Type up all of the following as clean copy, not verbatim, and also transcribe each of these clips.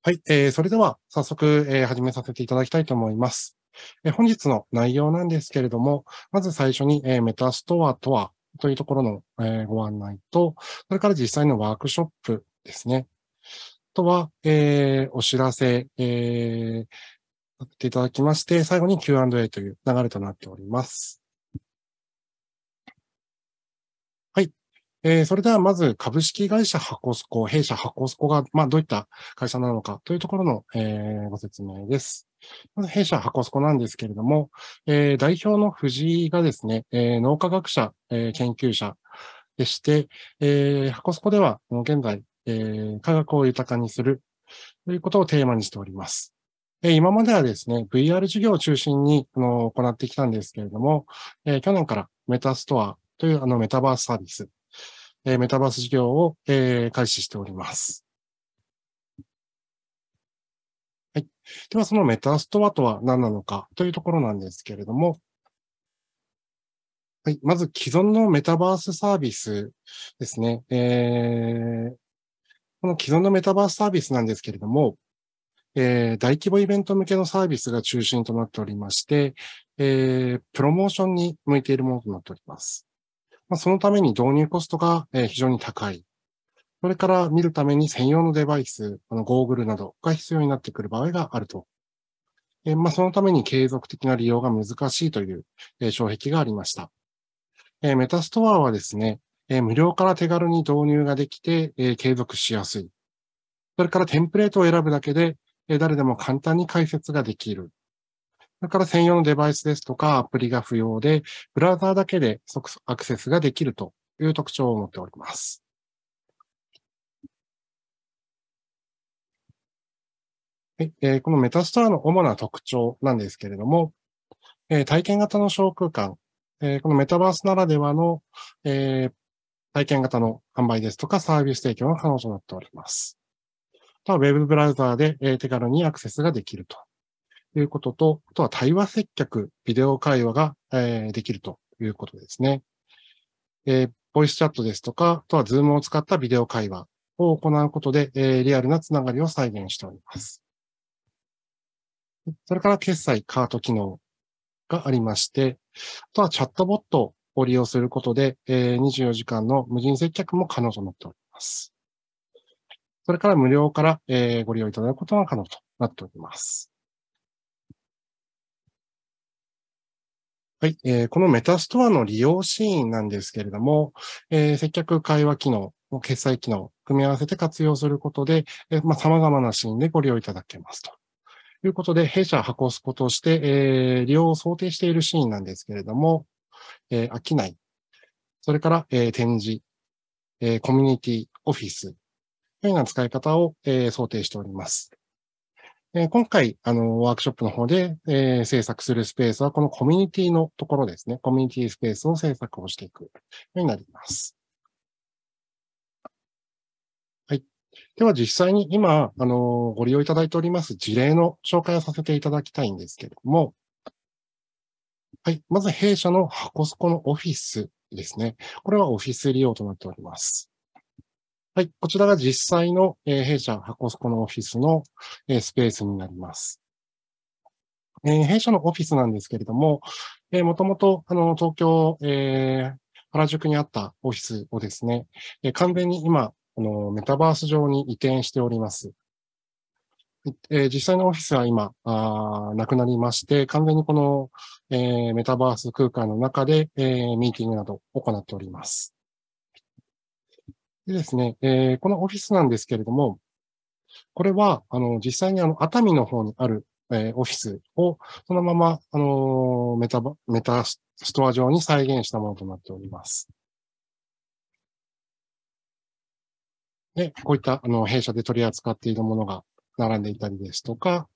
はい、それでは早速、始めさせていただきたいと思います。本日の内容なんですけれども、まず最初に、メタストアとはというところの、ご案内と、それから実際のワークショップですね。あとは、お知らせ、させていただきまして、最後に Q&A という流れとなっております。はい。それではまず株式会社ハコスコ、弊社ハコスコが、どういった会社なのかというところの、ご説明です。まず弊社ハコスコなんですけれども、代表の藤井がですね、脳科学者、研究者でして、ハコスコでは現在、科学を豊かにするということをテーマにしております。今まではですね、VR 授業を中心に行ってきたんですけれども、去年からメタストアというメタバースサービス、メタバース事業を、開始しております。はい。では、そのメタストアとは何なのかというところなんですけれども、はい。まず既存のメタバースサービスですね。この既存のメタバースサービスなんですけれども、大規模イベント向けのサービスが中心となっておりまして、プロモーションに向いているものとなっております。そのために導入コストが、非常に高い。それから見るために専用のデバイス、ゴーグルなどが必要になってくる場合があると。そのために継続的な利用が難しいという、障壁がありました。メタストアはですね、無料から手軽に導入ができて、継続しやすい。それからテンプレートを選ぶだけで、誰でも簡単に解説ができる。それから専用のデバイスですとかアプリが不要で、ブラウザーだけで即アクセスができるという特徴を持っております。はい。このメタストアの主な特徴なんですけれども、体験型の小空間、このメタバースならではの、えー体験型の販売ですとかサービス提供が可能となっております。あとはウェブブラウザーで、手軽にアクセスができるということと、あとは対話接客、ビデオ会話が、できるということですね。ボイスチャットですとか、あとはズームを使ったビデオ会話を行うことで、リアルなつながりを再現しております。それから決済、カート機能がありまして、あとはチャットボットを利用することで、24時間の無人接客も可能となっております。それから無料から、ご利用いただくことが可能となっております。はい、このメタストアの利用シーンなんですけれども、接客会話機能、決済機能、組み合わせて活用することで、様々なシーンでご利用いただけますということで、弊社ハコスコとして、利用を想定しているシーンなんですけれども、商い、それから、展示、コミュニティ、オフィス、というような使い方を、想定しております。今回、ワークショップの方で、制作するスペースは、このコミュニティのところですね。コミュニティスペースを制作をしていくようになります。はい。では実際に今、ご利用いただいております事例の紹介をさせていただきたいんですけれども、はい。まず弊社のハコスコのオフィスですね。これはオフィス利用となっております。はい。こちらが実際の、弊社ハコスコのオフィスの、スペースになります。弊社のオフィスなんですけれども、もともと、東京、原宿にあったオフィスをですね、完全に今、メタバース上に移転しております。実際のオフィスは今、なくなりまして、完全にこの、メタバース空間の中で、ミーティングなどを行っております。でですね、このオフィスなんですけれども、これは、実際に熱海の方にある、オフィスを、そのまま、メタストア上に再現したものとなっております。で、こういった、弊社で取り扱っているものが並んでいたりですとか、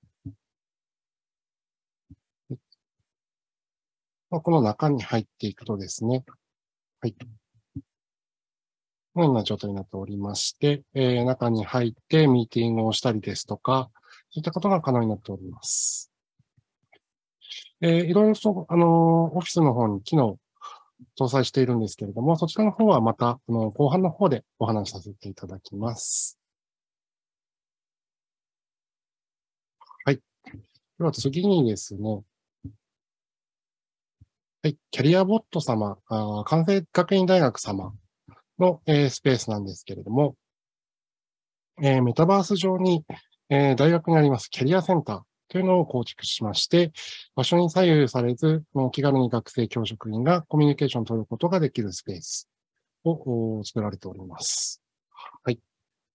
この中に入っていくとですね、はい。このような状態になっておりまして、中に入ってミーティングをしたりですとか、そういったことが可能になっております。いろいろと、オフィスの方に機能搭載しているんですけれども、そちらの方はまた、後半の方でお話しさせていただきます。 では次にですね、はい、キャリアボット様、関西学院大学様の、スペースなんですけれども、メタバース上に、大学にありますキャリアセンターというのを構築しまして、場所に左右されず、気軽に学生教職員がコミュニケーションを取ることができるスペースを作られております。はい。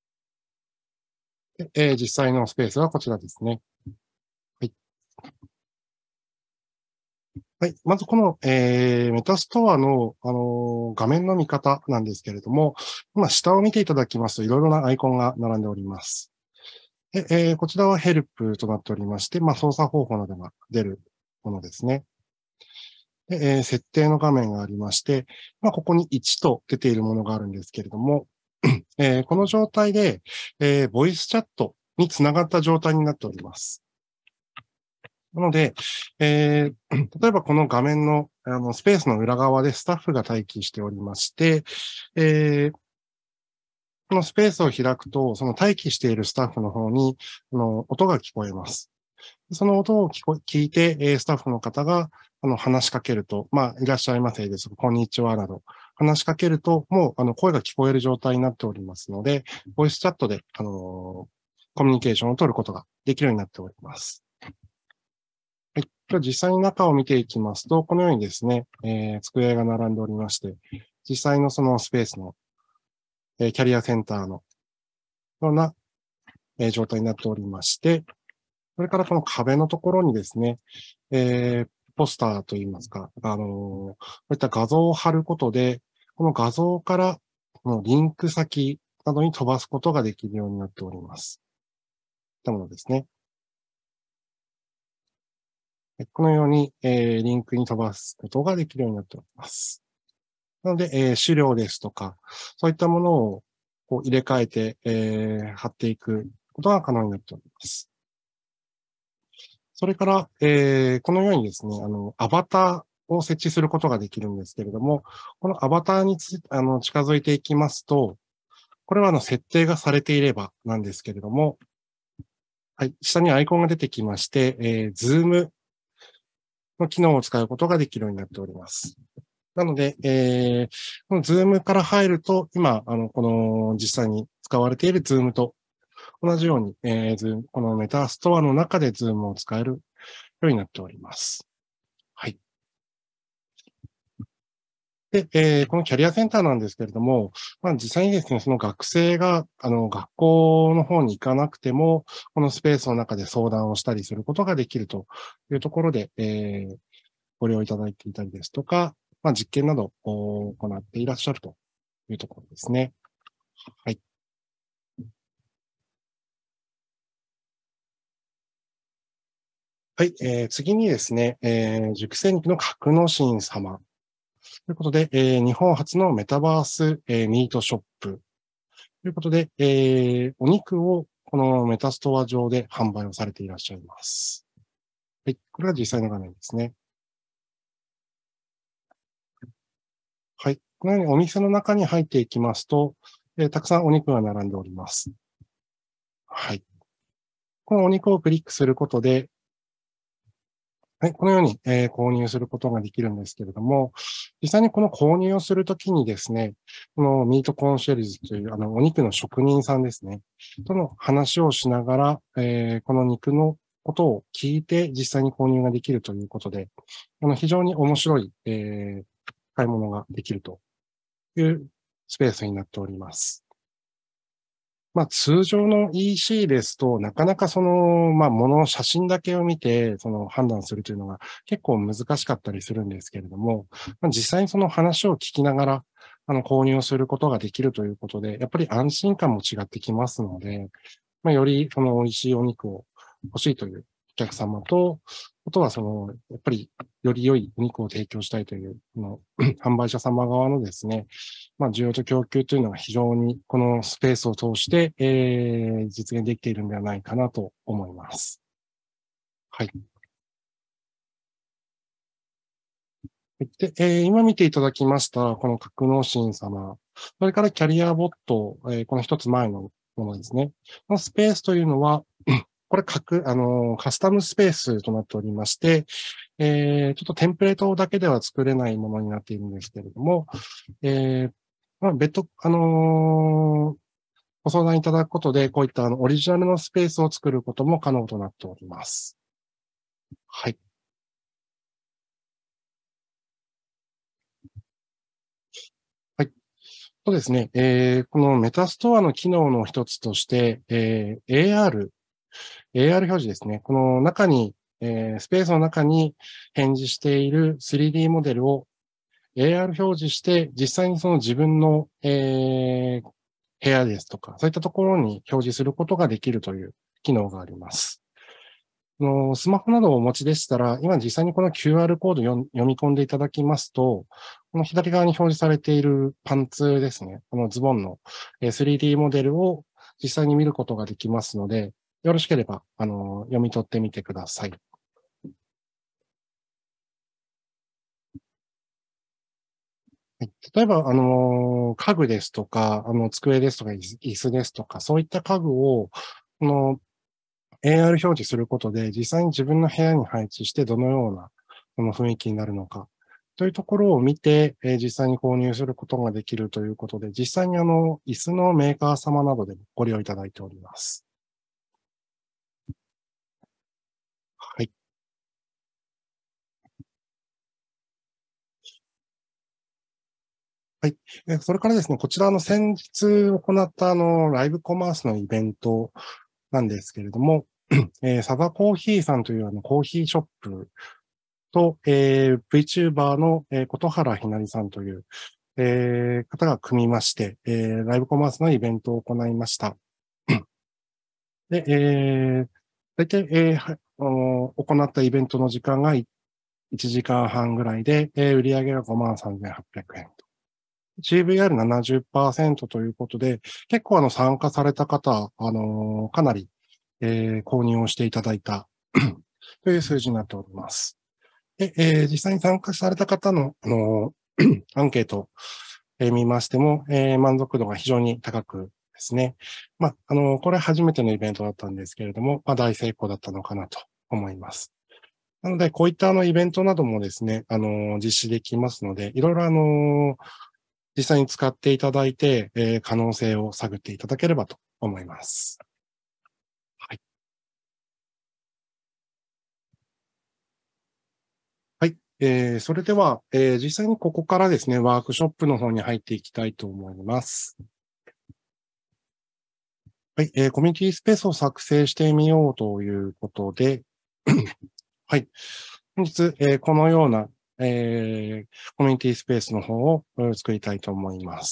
で実際のスペースはこちらですね。はい。はい。まずこの、メタストアの、画面の見方なんですけれども、今下を見ていただきますといろいろなアイコンが並んでおります。でこちらはヘルプとなっておりまして、操作方法などが出るものですね。で設定の画面がありまして、ここに1と出ているものがあるんですけれども、この状態で、ボイスチャットにつながった状態になっております。なので、例えばこの画面のスペースの裏側でスタッフが待機しておりまして、えーこのスペースを開くと、その待機しているスタッフの方に、音が聞こえます。その音を聞いて、スタッフの方が、話しかけると、いらっしゃいませです。こんにちは、など、話しかけると、もう、声が聞こえる状態になっておりますので、ボイスチャットで、コミュニケーションを取ることができるようになっております。はい。では実際に中を見ていきますと、このようにですね、机が並んでおりまして、実際のそのスペースの、キャリアセンターのような、状態になっておりまして、それからこの壁のところにですね、ポスターといいますか、こういった画像を貼ることで、この画像からこのリンク先などに飛ばすことができるようになっております。といったものですね。このように、リンクに飛ばすことができるようになっております。なので、資料ですとか、そういったものをこう入れ替えて、貼っていくことが可能になっております。それから、このようにですね、アバターを設置することができるんですけれども、このアバターに近づいていきますと、これは設定がされていればなんですけれども、はい、下にアイコンが出てきまして、ズームの機能を使うことができるようになっております。なので、このズームから入ると、今、この実際に使われているズームと同じように、このメタストアの中でズームを使えるようになっております。はい。で、このキャリアセンターなんですけれども、実際にですね、その学生が、学校の方に行かなくても、このスペースの中で相談をしたりすることができるというところで、ご利用いただいていたりですとか、実験などを行っていらっしゃるというところですね。はい。はい、次にですね、塾生日の格之進様ということで、日本初のメタバース、ミートショップということで、お肉をこのメタストア上で販売をされていらっしゃいます。はい。これが実際の画面ですね。はい。このようにお店の中に入っていきますと、たくさんお肉が並んでおります。はい。このお肉をクリックすることで、はい、このように、購入することができるんですけれども、実際にこの購入をするときにですね、このミートコンシェルジュというお肉の職人さんですね、との話をしながら、この肉のことを聞いて実際に購入ができるということで、非常に面白い、買い物ができるというスペースになっております。通常の EC ですと、なかなかものの写真だけを見て、判断するというのが結構難しかったりするんですけれども、実際にその話を聞きながら、購入することができるということで、やっぱり安心感も違ってきますので、よりその美味しいお肉を欲しいというお客様と、あとはやっぱりより良いお肉を提供したいという、販売者様側のですね、需要と供給というのが非常にこのスペースを通して、実現できているんではないかなと思います。はい。で、今見ていただきました、この格納神様、それからキャリアボット、この一つ前のものですね。このスペースというのは、 これカスタムスペースとなっておりまして、ちょっとテンプレートだけでは作れないものになっているんですけれども、別途、ご相談いただくことで、こういったオリジナルのスペースを作ることも可能となっております。はい。はい。そうですね。このメタストアの機能の一つとして、AR 表示ですね。この中に、スペースの中に展示している 3D モデルを AR 表示して、実際にその自分の、部屋ですとか、そういったところに表示することができるという機能があります。スマホなどをお持ちでしたら、今実際にこの QR コードを読み込んでいただきますと、この左側に表示されているパンツですね、このズボンの 3D モデルを実際に見ることができますので、よろしければ、読み取ってみてください。はい、例えば、家具ですとか、机ですとか、椅子ですとか、そういった家具を、この AR 表示することで、実際に自分の部屋に配置して、どのような、この雰囲気になるのか、というところを見て、実際に購入することができるということで、実際に椅子のメーカー様などでもご利用いただいております。はい。はい。それからですね、こちらの先日行ったライブコマースのイベントなんですけれども、サザコーヒーさんというコーヒーショップと、VTuber の、琴原ひなりさんという、方が組みまして、ライブコマースのイベントを行いました。で、大体、行ったイベントの時間が1時間半ぐらいで、売上が53,800円と。GVR70% ということで、結構参加された方、かなり、購入をしていただいたという数字になっております。で、実際に参加された方の、アンケート、見ましても、満足度が非常に高くですね。これ初めてのイベントだったんですけれども、大成功だったのかなと思います。なので、こういったイベントなどもですね、実施できますので、いろいろ実際に使っていただいて、可能性を探っていただければと思います。はい。はい。それでは、実際にここからですね、ワークショップの方に入っていきたいと思います。はい。コミュニティスペースを作成してみようということで、はい。本日、このような、コミュニティスペースの方を作りたいと思います。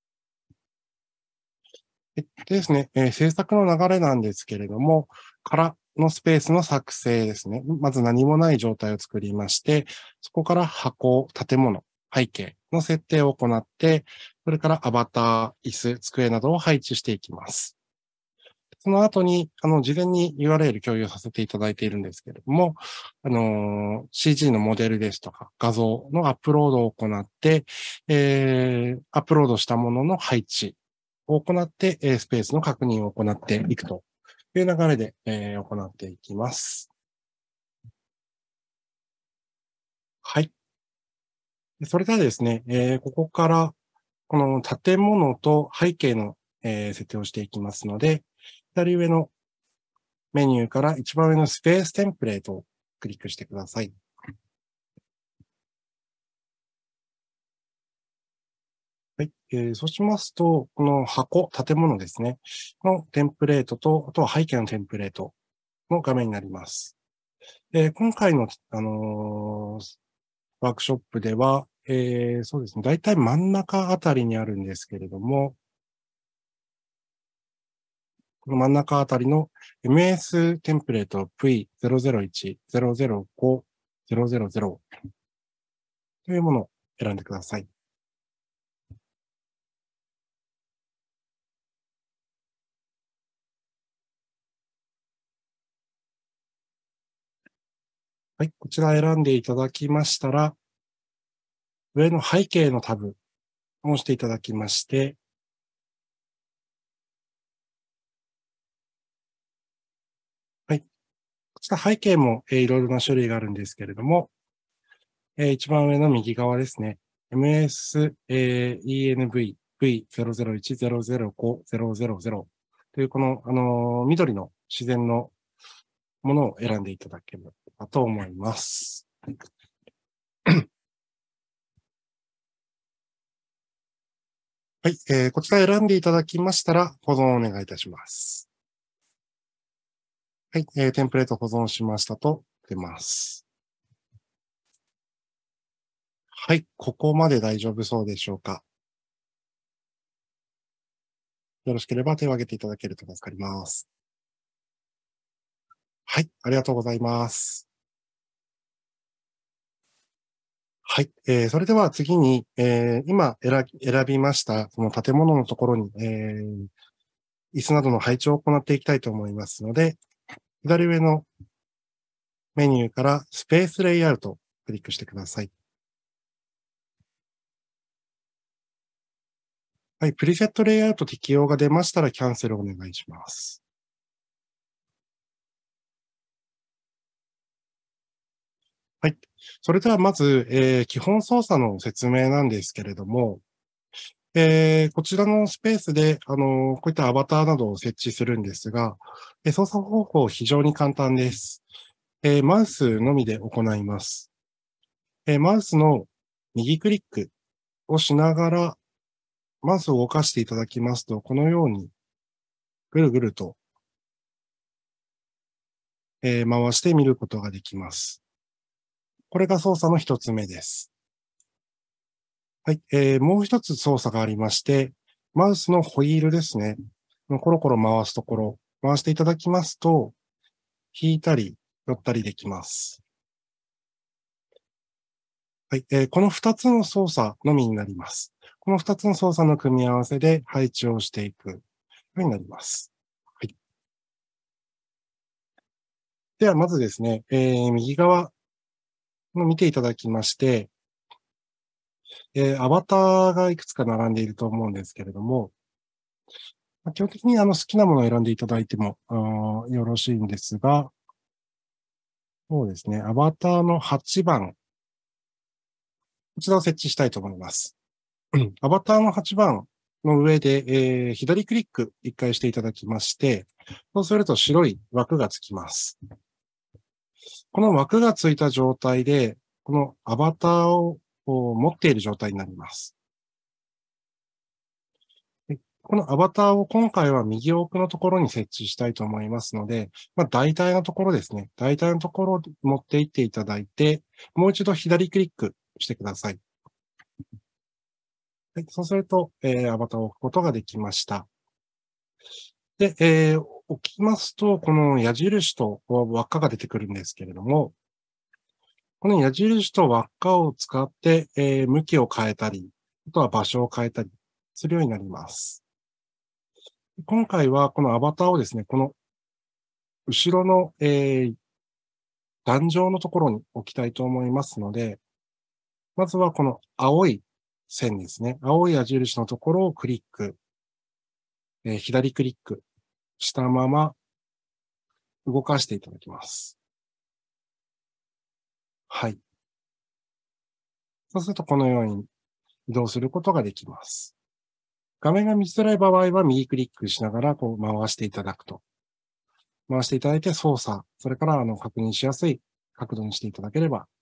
でですね、制作の流れなんですけれども、空のスペースの作成ですね。まず何もない状態を作りまして、そこから箱、建物、背景の設定を行って、それからアバター、椅子、机などを配置していきます。その後に、事前に URL 共有させていただいているんですけれども、CG のモデルですとか画像のアップロードを行って、アップロードしたものの配置を行って、スペースの確認を行っていくという流れで、行っていきます。はい。それではですね、ここから、この建物と背景の、設定をしていきますので、左上のメニューから一番上のスペーステンプレートをクリックしてください。はい。そうしますと、この箱、建物ですね、のテンプレートと、あとは背景のテンプレートの画面になります。今回の、ワークショップでは、そうですね、だいたい真ん中あたりにあるんですけれども、この真ん中あたりの MS テンプレート V001、005、000というものを選んでください。はい。こちら選んでいただきましたら、上の背景のタブを押していただきまして、 こちら背景も、いろいろな種類があるんですけれども、一番上の右側ですね。MS、ENV、V00100500 という、この、緑の自然のものを選んでいただければと思います。はい、こちら選んでいただきましたら、保存をお願いいたします。はい、テンプレート保存しましたと出ます。はい、ここまで大丈夫そうでしょうか。よろしければ手を挙げていただけると助かります。はい、ありがとうございます。はい、それでは次に、今選びました、その建物のところに、椅子などの配置を行っていきたいと思いますので、左上のメニューからスペースレイアウトをクリックしてください。はい、プリセットレイアウト適用が出ましたらキャンセルをお願いします。はい。それではまず、基本操作の説明なんですけれども、こちらのスペースで、こういったアバターなどを設置するんですが、操作方法非常に簡単です。マウスのみで行います。マウスの右クリックをしながら、マウスを動かしていただきますと、このようにぐるぐると、回して見ることができます。これが操作の一つ目です。はい。もう一つ操作がありまして、マウスのホイールですね。コロコロ回すところ、回していただきますと、引いたり、寄ったりできます。はい。この二つの操作のみになります。この二つの操作の組み合わせで配置をしていくようになります。はい。では、まずですね、右側の見ていただきまして、アバターがいくつか並んでいると思うんですけれども、基本的に好きなものを選んでいただいてもよろしいんですが、そうですね、アバターの8番、こちらを設置したいと思います。アバターの8番の上で、左クリック1回していただきまして、そうすると白い枠がつきます。この枠がついた状態で、このアバターを持っている状態になります。このアバターを今回は右奥のところに設置したいと思いますので、大体のところですね。大体のところを持っていっていただいて、もう一度左クリックしてください。はい、そうすると、アバターを置くことができました。で、置きますと、この矢印と輪っかが出てくるんですけれども、この矢印と輪っかを使って、向きを変えたり、あとは場所を変えたりするようになります。今回はこのアバターをですね、この後ろの、壇上のところに置きたいと思いますので、まずはこの青い線ですね。青い矢印のところをクリック、左クリックしたまま動かしていただきます。はい。そうするとこのように移動することができます。画面が見づらい場合は右クリックしながらこう回していただくと。回していただいて操作、それから確認しやすい角度にしていただければ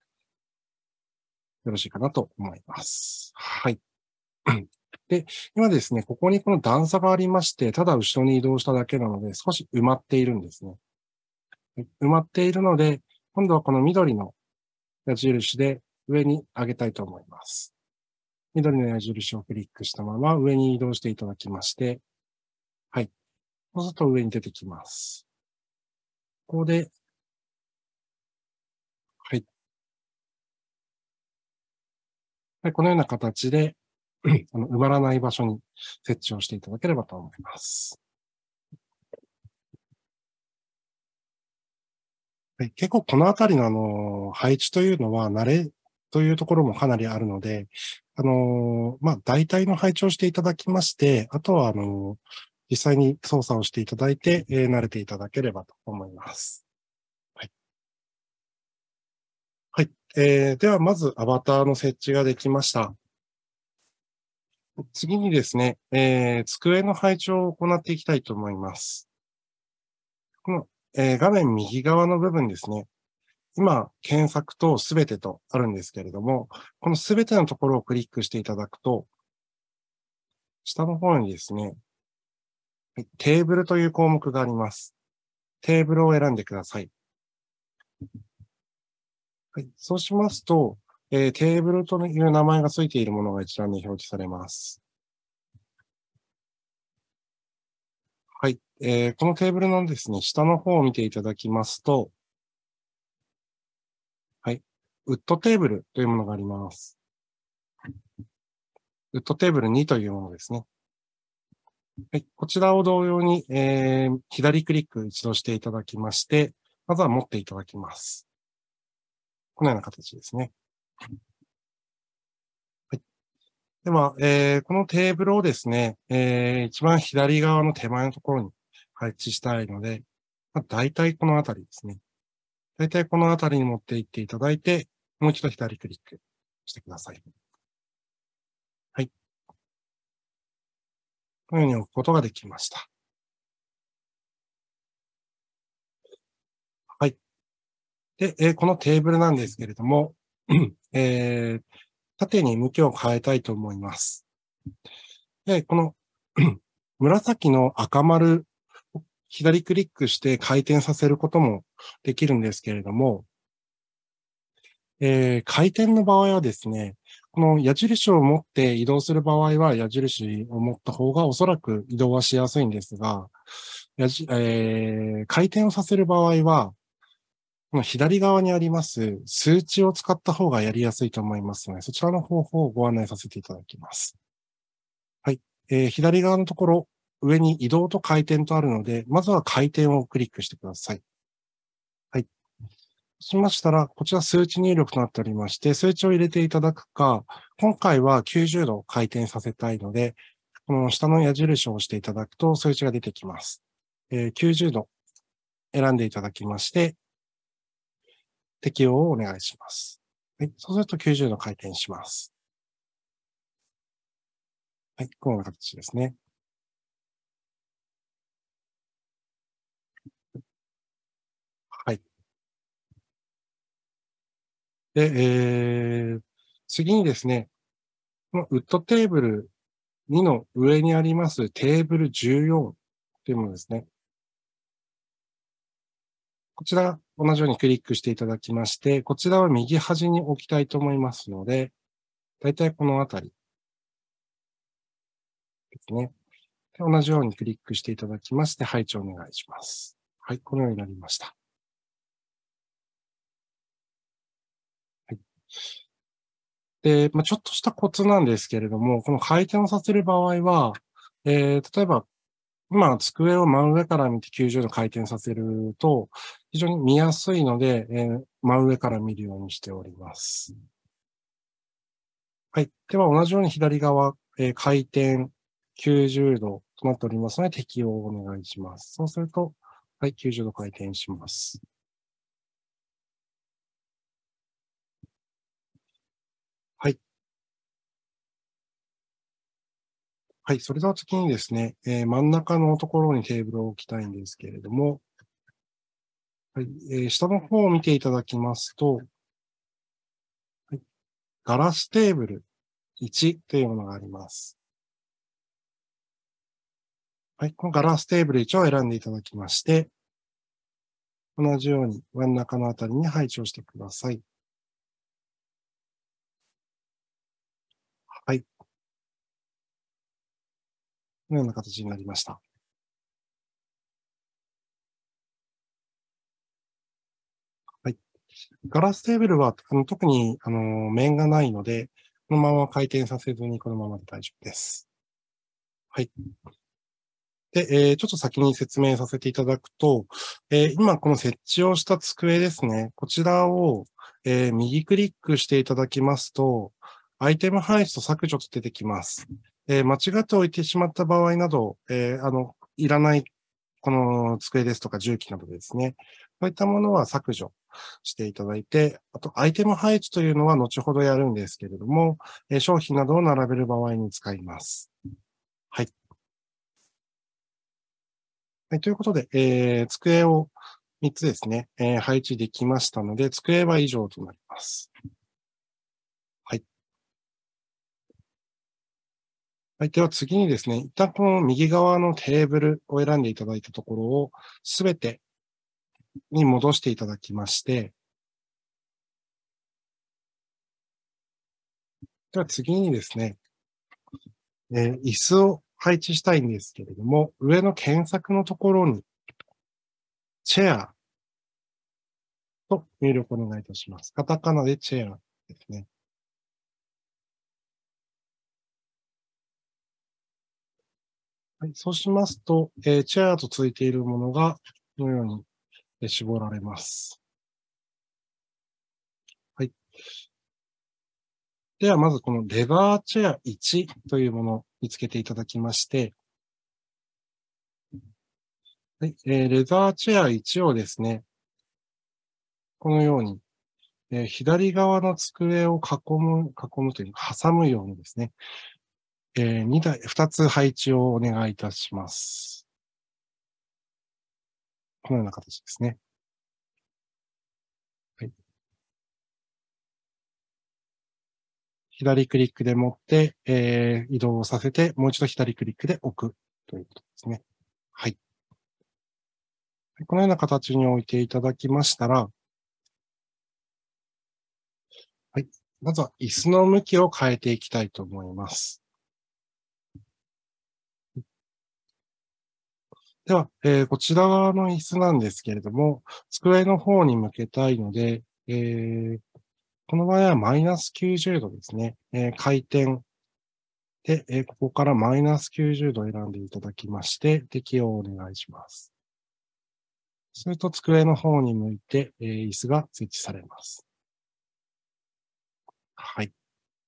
よろしいかなと思います。はい。で、今ですね、ここにこの段差がありまして、ただ後ろに移動しただけなので、少し埋まっているんですね。埋まっているので、今度はこの緑の矢印で上に上げたいと思います。緑の矢印をクリックしたまま上に移動していただきまして、はい。そうすると上に出てきます。ここで、はい。はい、このような形で、埋まらない場所に設置をしていただければと思います。はい、結構このあたりの配置というのは慣れというところもかなりあるので、大体の配置をしていただきまして、あとは実際に操作をしていただいて、慣れていただければと思います。 では、まずアバターの設置ができました。次にですね、机の配置を行っていきたいと思います。この、画面右側の部分ですね。今、検索とすべてとあるんですけれども、このすべてのところをクリックしていただくと、下の方にですね、テーブルという項目があります。テーブルを選んでください。はい、そうしますと、テーブルという名前がついているものが一覧に表示されます。はい、このテーブルのですね、下の方を見ていただきますと、はい、ウッドテーブルというものがあります。ウッドテーブル2というものですね。はい、こちらを同様に、左クリック一度していただきまして、まずは持っていただきます。このような形ですね。はい、では、このテーブルをですね、一番左側の手前のところに配置したいので、大体このあたりですね。大体このあたりに持っていっていただいて、もう一度左クリックしてください。はい。このように置くことができました。はい。で、このテーブルなんですけれども、縦に向きを変えたいと思います。で、この紫の赤丸を左クリックして回転させることもできるんですけれども、回転の場合はですね、この矢印を持って移動する場合は矢印を持った方がおそらく移動はしやすいんですが、回転をさせる場合は、この左側にあります数値を使った方がやりやすいと思いますので、そちらの方法をご案内させていただきます。はい。左側のところ、上に移動と回転とあるので、まずは回転をクリックしてください。はい。そうしましたら、こちら数値入力となっておりまして、数値を入れていただくか、今回は90度回転させたいので、この下の矢印を押していただくと数値が出てきます。90度選んでいただきまして、適用をお願いします。はい。そうすると90度回転します。はい。このような形ですね。はい。で、次にですね、このウッドテーブル2の上にありますテーブル14というものですね。こちら、同じようにクリックしていただきまして、こちらは右端に置きたいと思いますので、だいたいこのあたりですね。で同じようにクリックしていただきまして、配置をお願いします。はい、このようになりました。はい。で、ちょっとしたコツなんですけれども、この回転をさせる場合は、例えば、今、机を真上から見て90度回転させると、非常に見やすいので、真上から見るようにしております。はい。では、同じように左側、回転90度となっておりますので、適用をお願いします。そうすると、はい、90度回転します。はい。はい。それでは次にですね、真ん中のところにテーブルを置きたいんですけれども、はい。下の方を見ていただきますと、はい、ガラステーブル1というものがあります。はい。このガラステーブル1を選んでいただきまして、同じように真ん中のあたりに配置をしてください。はい。このような形になりました。はい。ガラステーブルは、特に、面がないので、このまま回転させずにこのままで大丈夫です。はい。で、ちょっと先に説明させていただくと、今この設置をした机ですね。こちらを、右クリックしていただきますと、アイテム配置と削除と出てきます。間違って置いてしまった場合など、いらないこの机ですとか重機などですね。 そういったものは削除していただいて、あとアイテム配置というのは後ほどやるんですけれども、商品などを並べる場合に使います。はい。はい、ということで、机を3つですね、配置できましたので、机は以上となります。はい。はい。では次にですね、一旦この右側のテーブルを選んでいただいたところを、すべてに戻していただきまして、では次にですね、椅子を配置したいんですけれども、上の検索のところに、チェアと入力お願いいたします。カタカナでチェアですね。はい。そうしますと、チェアとついているものが、このように絞られます。はい。では、まずこのレバーチェア1というものを見つけていただきまして、はい。レバーチェア1をですね、このように、左側の机を囲むというか、挟むようにですね、2つ配置をお願いいたします。このような形ですね。はい。左クリックで持って、移動させて、もう一度左クリックで置くということですね。はい。このような形に置いていただきましたら、はい。まずは椅子の向きを変えていきたいと思います。では、こちら側の椅子なんですけれども、机の方に向けたいので、この場合はマイナス90度ですね。回転で、ここからマイナス90度を選んでいただきまして、適用をお願いします。すると机の方に向いて、椅子が設置されます。はい。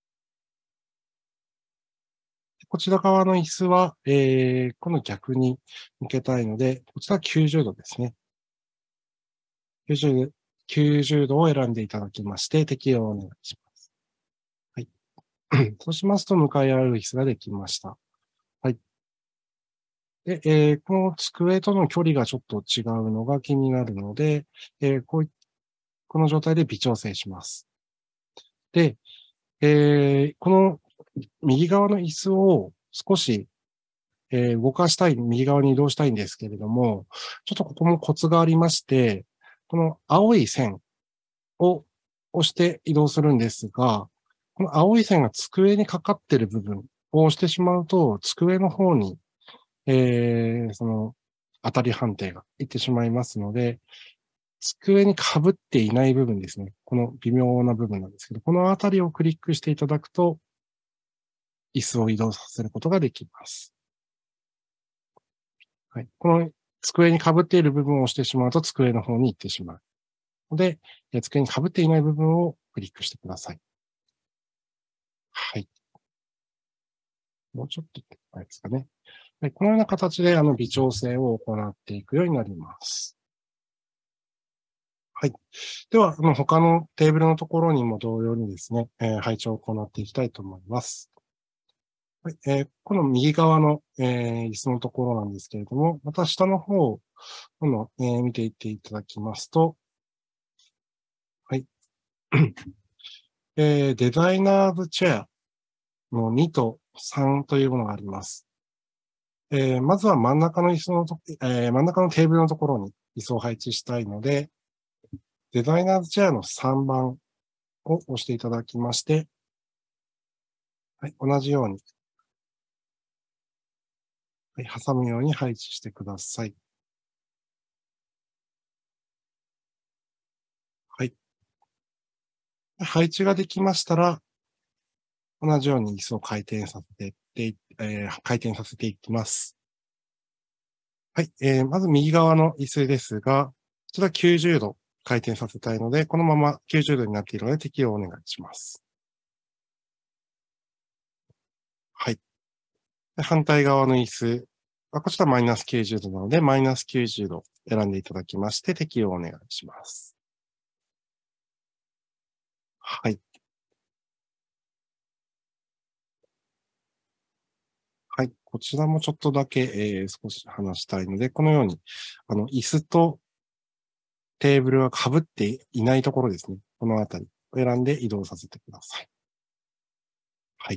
こちら側の椅子は、今度逆に向けたいので、こちらは90度ですね。90、90度を選んでいただきまして、適用をお願いします。はい。そうしますと、向かい合う椅子ができました。はい。で、この机との距離がちょっと違うのが気になるので、この状態で微調整します。で、この右側の椅子を少し、動かしたい、右側に移動したいんですけれども、ちょっとここもコツがありまして、この青い線を押して移動するんですが、この青い線が机にかかっている部分を押してしまうと、机の方に、その当たり判定がいってしまいますので、机に被っていない部分ですね。この微妙な部分なんですけど、このあたりをクリックしていただくと、椅子を移動させることができます。はい。この机に被っている部分を押してしまうと机の方に行ってしまうので、机に被っていない部分をクリックしてください。はい。もうちょっとあれですかね。はい。このような形で、微調整を行っていくようになります。はい。では、他のテーブルのところにも同様にですね、配置を行っていきたいと思います。はい。この右側の、椅子のところなんですけれども、また下の方を、見ていっていただきますと、はい。デザイナーズチェアの2と3というものがあります。まずは真ん中の椅子のと、真ん中のテーブルのところに椅子を配置したいので、デザイナーズチェアの3番を押していただきまして、はい、同じように、はい、挟むように配置してください。はい。配置ができましたら、同じように椅子を回転させていきます。はい。まず右側の椅子ですが、こちら90度回転させたいので、このまま90度になっているので適用をお願いします。はい。で反対側の椅子こちらマイナス90度なので、マイナス90度選んでいただきまして、適用をお願いします。はい。はい。こちらもちょっとだけ、少し話したいので、このように、椅子とテーブルが被っていないところですね。このあたりを選んで移動させてください。はい。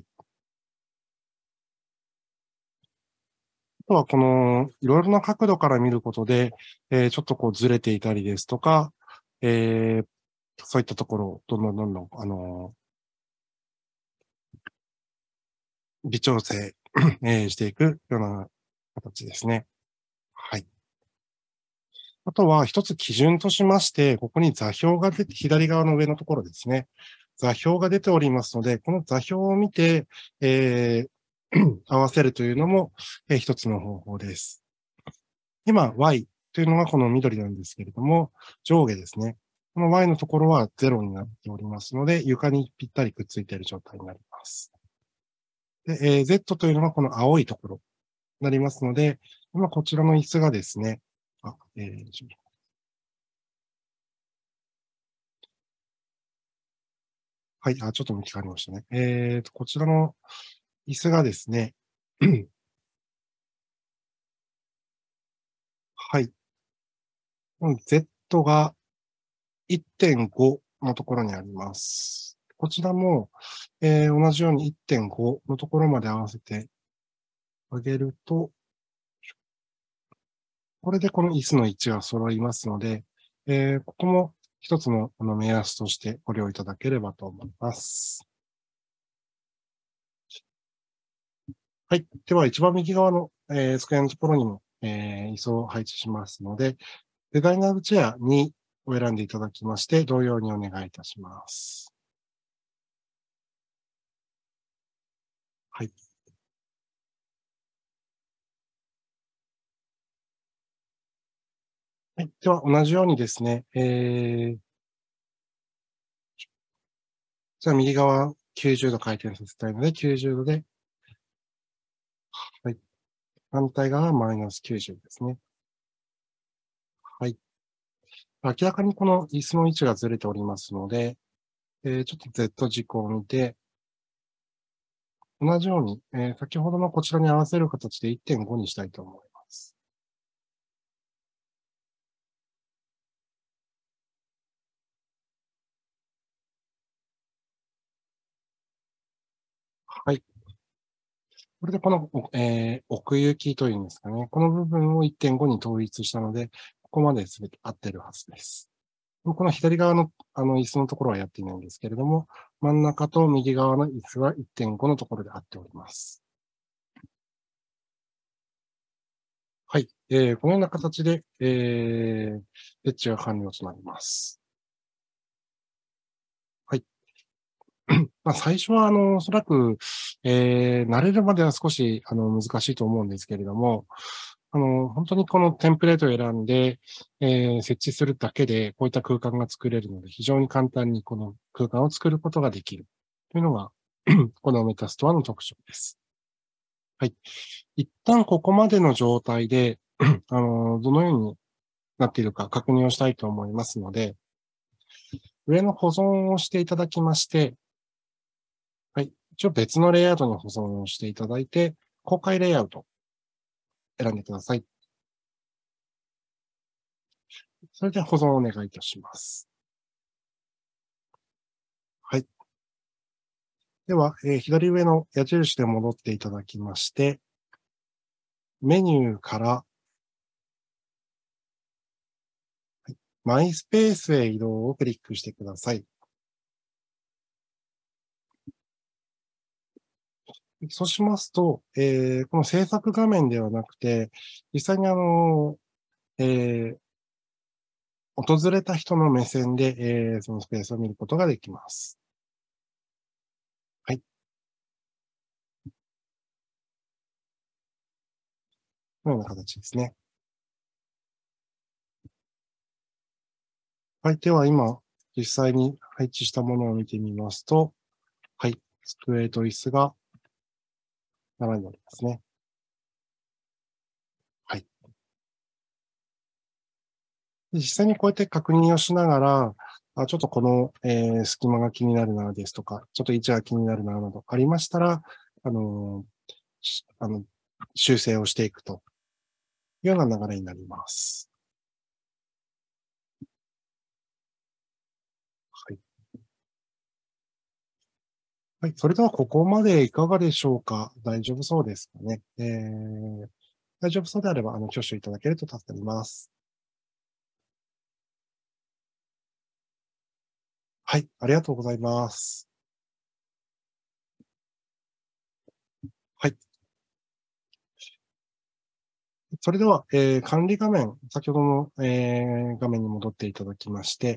あとはこの、いろいろな角度から見ることで、ちょっとこうずれていたりですとか、えーそういったところをどんどん、微調整していくような形ですね。はい。あとは一つ基準としまして、ここに座標が出て、左側の上のところですね。座標が出ておりますので、この座標を見て、合わせるというのも、一つの方法です。今、Y というのがこの緑なんですけれども、上下ですね。この Y のところは0になっておりますので、床にぴったりくっついている状態になります。で、Z というのがこの青いところになりますので、今こちらの椅子がですね、あ、はい、ちょっと向き変わりましたね。こちらの椅子がですね、はい、Z が1.5のところにあります。こちらも、同じように1.5のところまで合わせてあげると、これでこの椅子の位置が揃いますので、ここも一つの目安としてご利用いただければと思います。はい。では、一番右側の、机のところにも、椅子を配置しますので、デザイナーズチェア2を選んでいただきまして、同様にお願いいたします。はい。はい。では、同じようにですね、じゃあ右側90度回転させたいので、90度で、はい。反対側はマイナス90ですね。はい。明らかにこの椅子の位置がずれておりますので、ちょっと Z 軸を見て、同じように、先ほどのこちらに合わせる形で1.5にしたいと思います。はい。これでこの、奥行きというんですかね。この部分を1.5に統一したので、ここまで全て合ってるはずです。この左側の椅子のところはやっていないんですけれども、真ん中と右側の椅子は1.5のところで合っております。はい。このような形で、設置が完了となります。はい。まあ、最初は、おそらく、慣れるまでは少し、難しいと思うんですけれども、本当にこのテンプレートを選んで、設置するだけで、こういった空間が作れるので、非常に簡単にこの空間を作ることができるというのが、このメタストアの特徴です。はい。一旦ここまでの状態で、どのようになっているか確認をしたいと思いますので、上の保存をしていただきまして、はい。一応別のレイアウトに保存をしていただいて、公開レイアウトを選んでください。それで保存をお願いいたします。はい。では、左上の矢印で戻っていただきまして、メニューからマイスペースへ移動をクリックしてください。そうしますと、この制作画面ではなくて、実際にえ訪れた人の目線で、そのスペースを見ることができます。はい。このような形ですね。はい。では今、実際に配置したものを見てみますと、はい。机と椅子が並んでおりますね。はい。 実際にこうやって確認をしながら、ちょっとこの、隙間が気になるなですとか、ちょっと位置が気になるななどありましたら、あの、しあの、修正をしていくというような流れになります。はい。はい。それではここまでいかがでしょうか？大丈夫そうですかね？大丈夫そうであれば、挙手いただけると助かります。はい、ありがとうございます。はい。それでは、管理画面、先ほどの、画面に戻っていただきまして、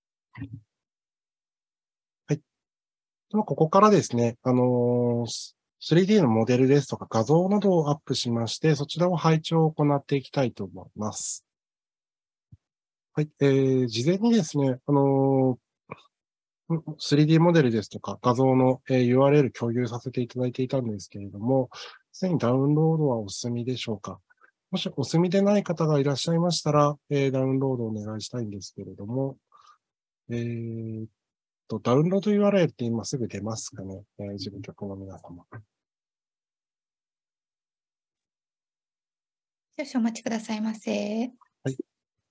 はい。ではここからですね、3D のモデルですとか画像などをアップしまして、そちらを配置を行っていきたいと思います。はい。事前にですね、3D モデルですとか画像の、URL 共有させていただいていたんですけれども、すでにダウンロードはお済みでしょうか？もしお済みでない方がいらっしゃいましたら、ダウンロードをお願いしたいんですけれども、えーっダウンロード URL って今すぐ出ますかね？自分局の皆様。 少々お待ちくださいませ。 はい。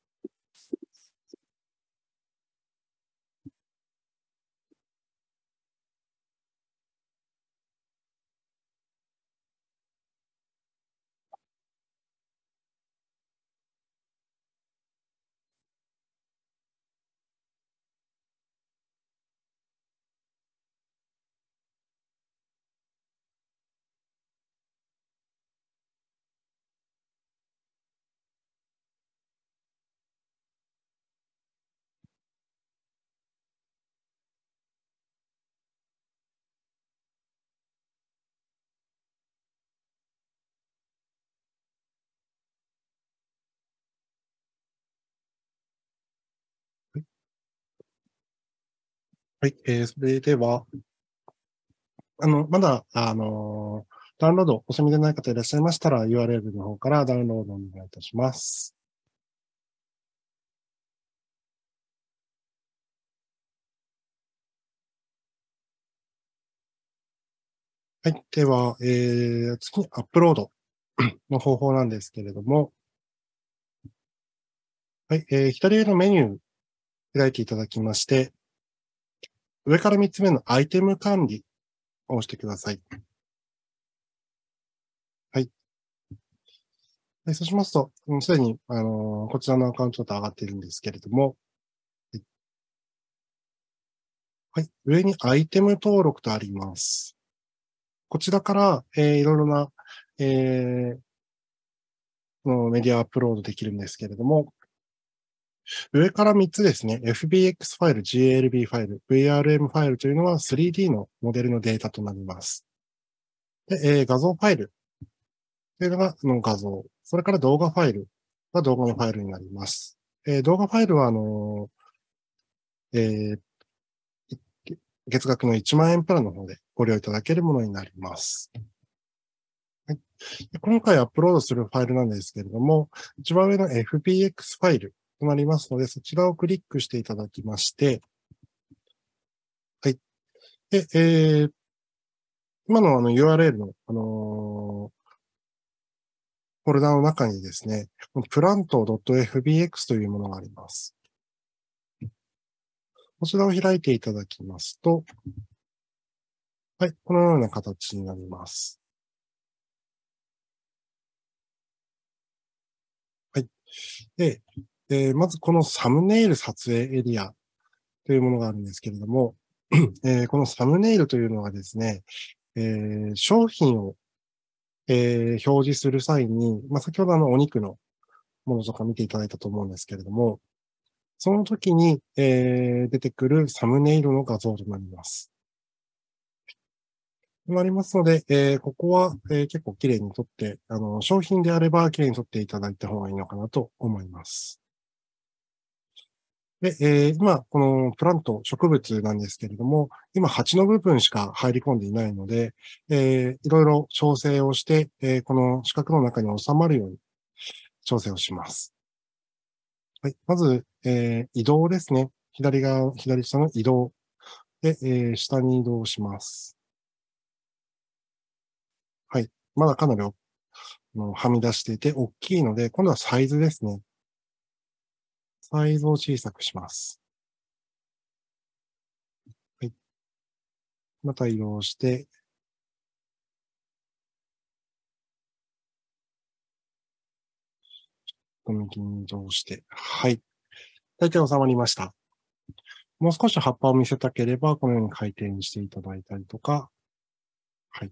はい。それでは、まだ、ダウンロードお済みでない方いらっしゃいましたら、URL の方からダウンロードをお願いいたします。はい。では、次にアップロードの方法なんですけれども、はい。左上のメニュー開いていただきまして、上から3つ目のアイテム管理を押してください。はい。そうしますと、すでに、こちらのアカウントと上がっているんですけれども、はい。上にアイテム登録とあります。こちらから、いろいろな、えメディアアップロードできるんですけれども、上から3つですね、FBX ファイル、GLB ファイル、VRM ファイルというのは 3D のモデルのデータとなります。で、画像ファイルというのが画像。それから動画ファイルが動画のファイルになります。動画ファイルは、えー月額の1万円プランの方でご利用いただけるものになります。はい、今回アップロードするファイルなんですけれども、一番上の FBX ファイルとなりますので、そちらをクリックしていただきまして、はい。で、今のURL の、フォルダの中にですね、プラント .fbx というものがあります。こちらを開いていただきますと、はい、このような形になります。はい。で、まずこのサムネイル撮影エリアというものがあるんですけれども、このサムネイルというのはですね、商品を、表示する際に、先ほどお肉のものとか見ていただいたと思うんですけれども、その時に、出てくるサムネイルの画像となります。となりますので、ここは、結構綺麗に撮って、商品であれば綺麗に撮っていただいた方がいいのかなと思います。で、今、このプラント、植物なんですけれども、今、鉢の部分しか入り込んでいないので、いろいろ調整をして、この四角の中に収まるように調整をします。 はい。まず、移動ですね。左下の移動で、下に移動します。はい。まだかなりはみ出していて大きいので、今度はサイズですね。サイズを小さくします。はい。また移動して、右に移動して、はい。大体収まりました。もう少し葉っぱを見せたければ、このように回転していただいたりとか、はい。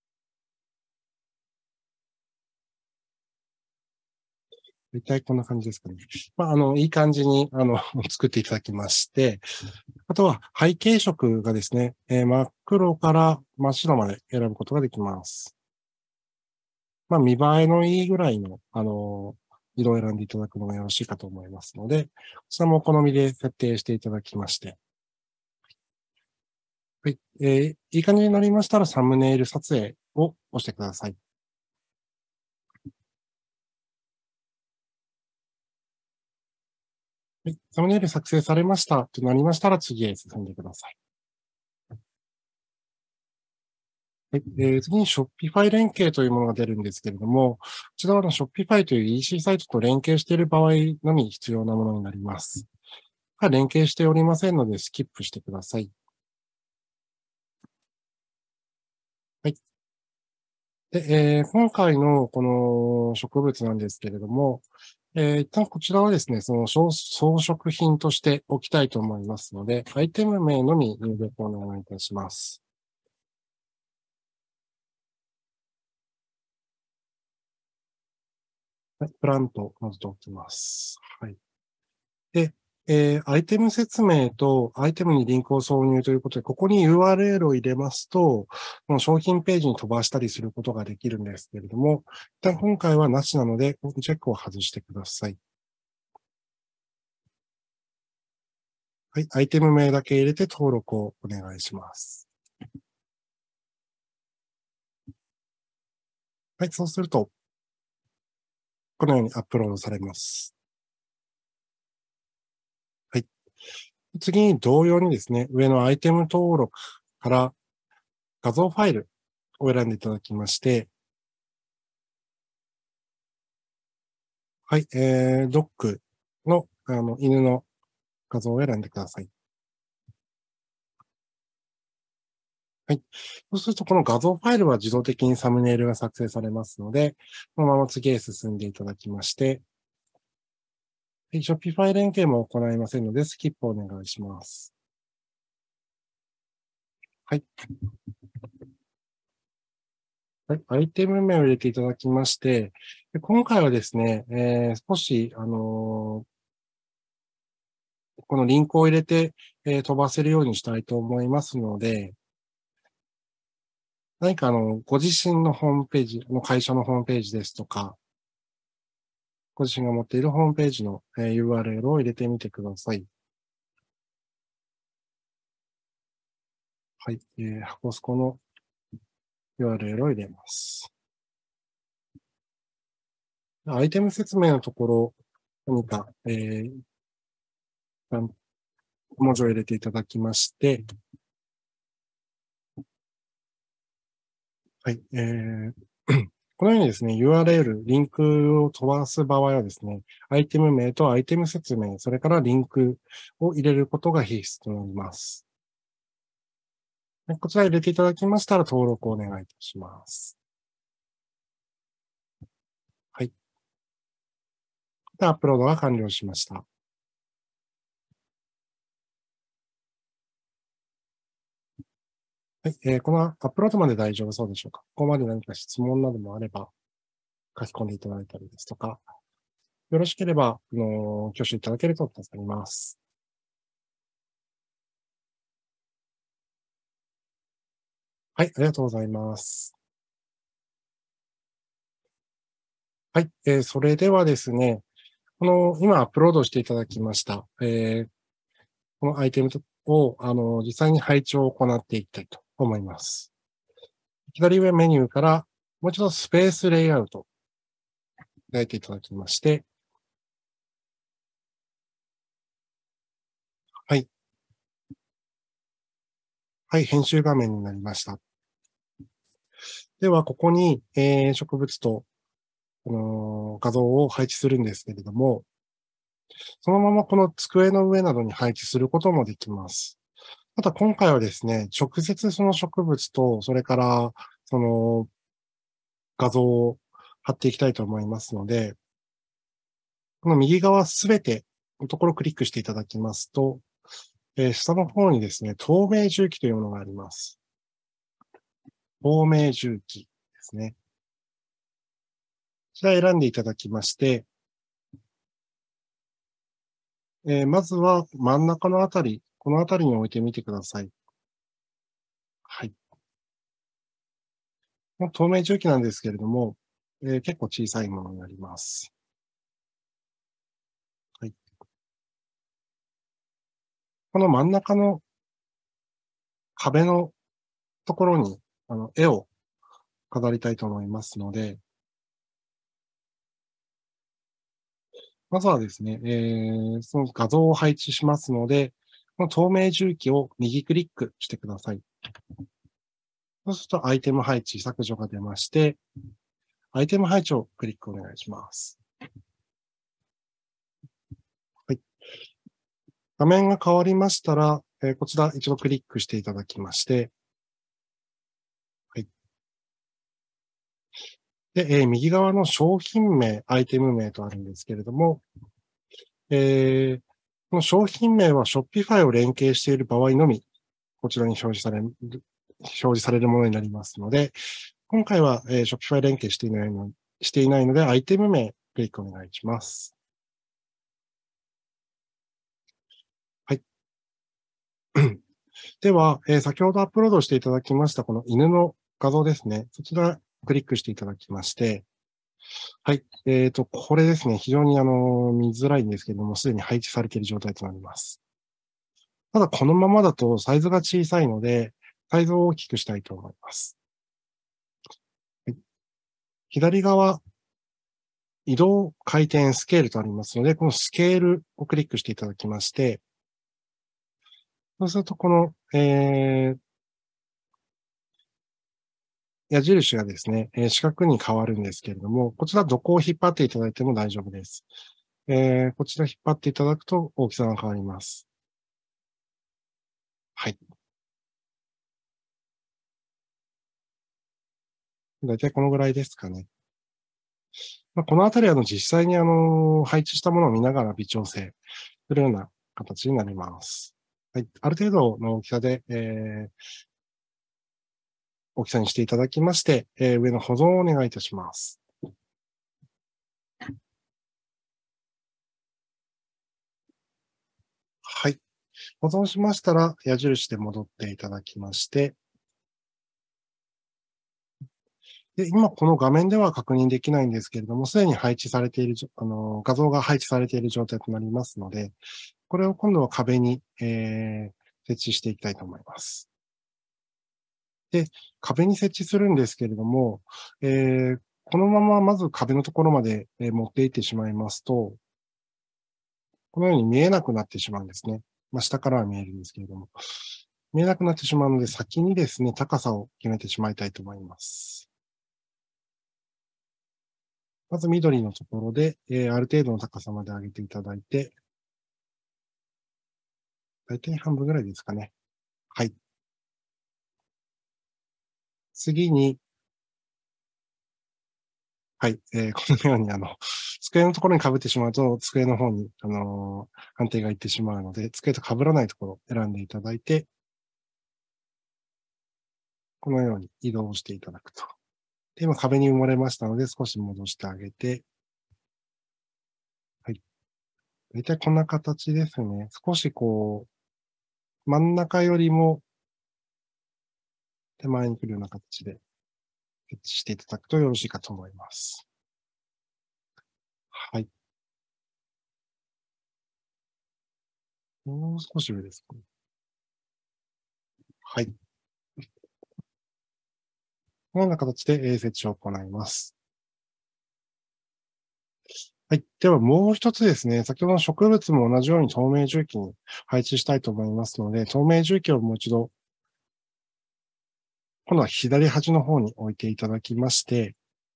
大体こんな感じですかね。いい感じに、作っていただきまして、あとは背景色がですね、真っ黒から真っ白まで選ぶことができます。見栄えのいいぐらいの、色を選んでいただくのがよろしいかと思いますので、こちらもお好みで設定していただきまして、はい。いい感じになりましたら、サムネイル撮影を押してください。はい。サムネイル作成されましたとなりましたら、次へ進んでください。はい。次に Shopify 連携というものが出るんですけれども、こちらはShopify という EC サイトと連携している場合のみ必要なものになります。連携しておりませんので、スキップしてください。はい。で、今回のこの植物なんですけれども、一旦こちらはですね、その装飾品として置きたいと思いますので、アイテム名のみ入力をお願いいたします。はい、プラントをまずと置きます。はい。で、アイテム説明とアイテムにリンクを挿入ということで、ここに URL を入れますと、この商品ページに飛ばしたりすることができるんですけれども、一旦今回はなしなので、チェックを外してください。はい、アイテム名だけ入れて登録をお願いします。はい、そうすると、このようにアップロードされます。はい。次に同様にですね、上のアイテム登録から画像ファイルを選んでいただきまして、はい、ドッグの、犬の画像を選んでください。はい。そうすると、この画像ファイルは自動的にサムネイルが作成されますので、このまま次へ進んでいただきまして、Shopify 連携も行いませんので、スキップをお願いします。はい。はい。アイテム名を入れていただきまして、今回はですね、少し、このリンクを入れて、飛ばせるようにしたいと思いますので、何かご自身のホームページ、会社のホームページですとか、ご自身が持っているホームページの、URL を入れてみてください。はい。ハコスコの URL を入れます。アイテム説明のところ、何か、文字を入れていただきまして、はい。このようにですね、URL、リンクを飛ばす場合はですね、アイテム名とアイテム説明、それからリンクを入れることが必須となります。こちら入れていただきましたら登録をお願いいたします。はい。で、アップロードが完了しました。はい。このアップロードまで大丈夫そうでしょうか。ここまで何か質問などもあれば書き込んでいただいたりですとか、よろしければ、挙手いただけると助かります。はい、ありがとうございます。はい、それではですね、今アップロードしていただきました、このアイテムを、実際に配置を行っていきたいと思います。左上メニューから、もう一度スペースレイアウト、開いていただきまして、 はい。はい、編集画面になりました。では、ここに、植物と、画像を配置するんですけれども、そのままこの机の上などに配置することもできます。ただ今回はですね、直接その植物と、それから、その画像を貼っていきたいと思いますので、この右側すべてのところをクリックしていただきますと、下の方にですね、透明重機というものがあります。透明重機ですね。こちら選んでいただきまして、まずは真ん中のあたり、このあたりに置いてみてください。はい。この透明重機なんですけれども、結構小さいものになります。はい。この真ん中の壁のところに、絵を飾りたいと思いますので、まずはですね、その画像を配置しますので、この透明重機を右クリックしてください。そうするとアイテム配置削除が出まして、アイテム配置をクリックお願いします。はい。画面が変わりましたら、こちら一度クリックしていただきまして、はい。で、右側の商品名、アイテム名とあるんですけれども、この商品名は Shopify を連携している場合のみ、こちらに表示されるものになりますので、今回は、Shopify 連携していないので、アイテム名、クリックお願いします。はい。では、先ほどアップロードしていただきましたこの犬の画像ですね。そちらクリックしていただきまして、はい。これですね、非常に見づらいんですけれども、すでに配置されている状態となります。ただ、このままだとサイズが小さいので、サイズを大きくしたいと思います。はい、左側、移動、回転、スケールとありますので、このスケールをクリックしていただきまして、そうするとこの、矢印がですね、四角に変わるんですけれども、こちらどこを引っ張っていただいても大丈夫です。こちら引っ張っていただくと大きさが変わります。はい。だいたいこのぐらいですかね。このあたり実際に配置したものを見ながら微調整するような形になります。はい。ある程度の大きさで、大きさにしていただきまして、上の保存をお願いいたします。はい。保存しましたら、矢印で戻っていただきまして、で、今この画面では確認できないんですけれども、すでに配置されている画像が配置されている状態となりますので、これを今度は壁に、設置していきたいと思います。で、壁に設置するんですけれども、このまままず壁のところまで、持っていってしまいますと、このように見えなくなってしまうんですね。下からは見えるんですけれども。見えなくなってしまうので、先にですね、高さを決めてしまいたいと思います。まず緑のところで、ある程度の高さまで上げていただいて、だいたい半分ぐらいですかね。はい。次に、はい、このように机のところに被ってしまうと、机の方に、判定がいってしまうので、机と被らないところを選んでいただいて、このように移動していただくと。で、今壁に埋もれましたので、少し戻してあげて、はい。だいたいこんな形ですね。少し真ん中よりも手前に来るような形で設置していただくとよろしいかと思います。はい。もう少し上ですね。はい。このような形で、設置を行います。 はい。ではもう一つですね、先ほどの植物も同じように透明重機に配置したいと思いますので、透明重機をもう一度、今度は左端の方に置いていただきまして、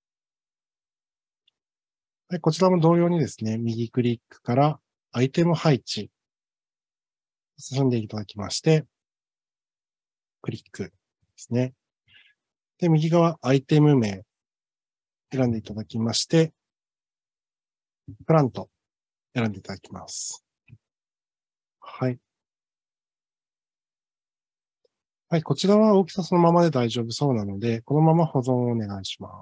はい、こちらも同様にですね、右クリックからアイテム配置、進んでいただきまして、クリックですね。で、右側、アイテム名、選んでいただきまして、プラント、選んでいただきます。はい。はい、こちらは大きさそのままで大丈夫そうなので、このまま保存をお願いします。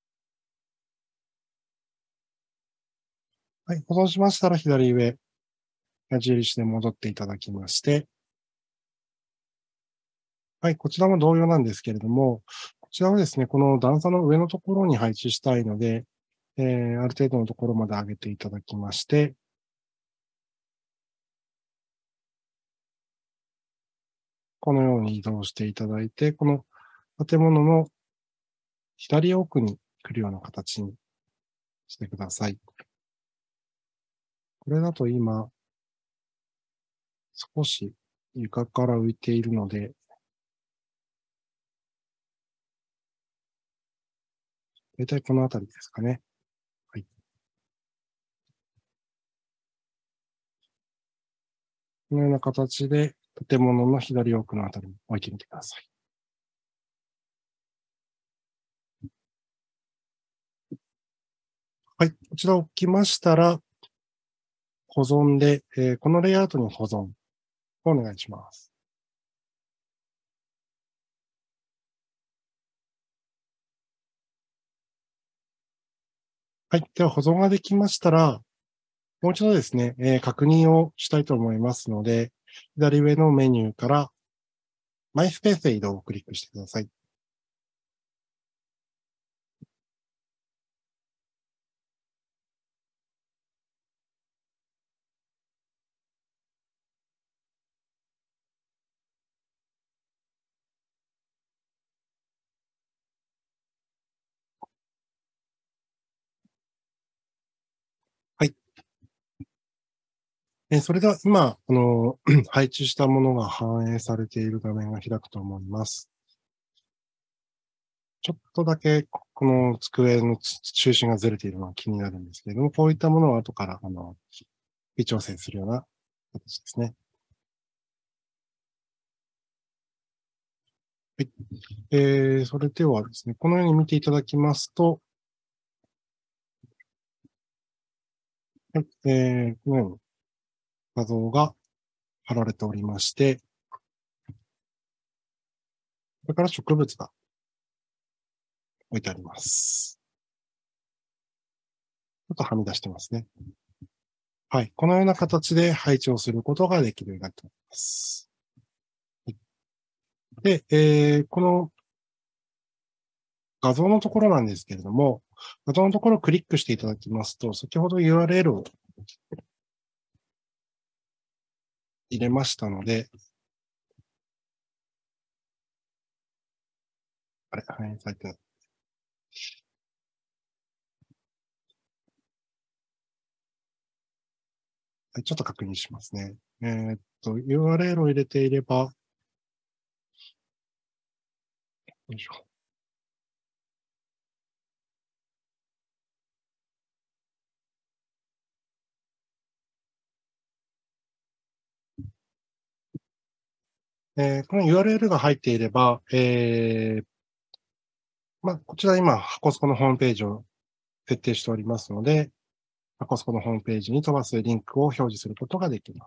はい、保存しましたら左上、矢印で戻っていただきまして、はい、こちらも同様なんですけれども、こちらはですね、この段差の上のところに配置したいので、ある程度のところまで上げていただきまして、このように移動していただいて、この建物の左奥に来るような形にしてください。これだと今、少し床から浮いているので、だいたいこのあたりですかね。はい。このような形で建物の左奥のあたりに置いてみてください。はい。こちら置きましたら、保存で、このレイアウトに保存をお願いします。はい。では保存ができましたら、もう一度ですね、確認をしたいと思いますので、左上のメニューからマイスペースへ移動をクリックしてください。はい。それでは今、配置したものが反映されている画面が開くと思います。ちょっとだけ、この机の中心がずれているのが気になるんですけれども、こういったものは後から、微調整するような形ですね。はい。それではですね、このように見ていただきますと、はい、このように画像が貼られておりまして、それから植物が置いてあります。ちょっとはみ出してますね。はい。このような形で配置をすることができるようになっております。で、この画像のところなんですけれども、画像のところをクリックしていただきますと、先ほど URL を入れましたので、あれ、反映されてない。はい、ちょっと確認しますね。URL を入れていれば、よいしょ。この URL が入っていれば、こちら今、ハコスコのホームページを設定しておりますので、ハコスコのホームページに飛ばすリンクを表示することができます。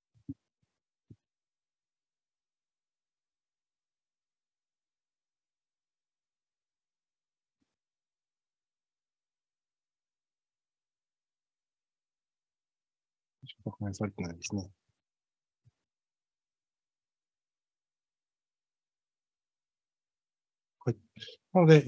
ちょっと反映されてないですね。はい。なので、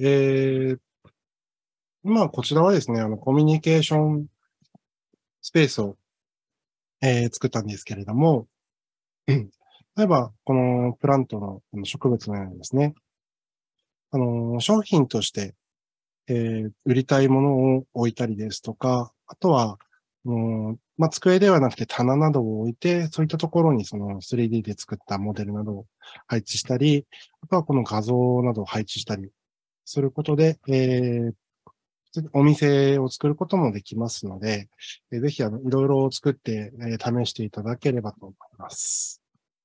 今こちらはですね、コミュニケーションスペースを、作ったんですけれども、例えば、このプラントの植物のようにですね、商品として、 売りたいものを置いたりですとか、あとは、机ではなくて棚などを置いて、そういったところにその 3D で作ったモデルなどを配置したり、あとはこの画像などを配置したりすることで、お店を作ることもできますので、ぜひいろいろ作って、試していただければと思います。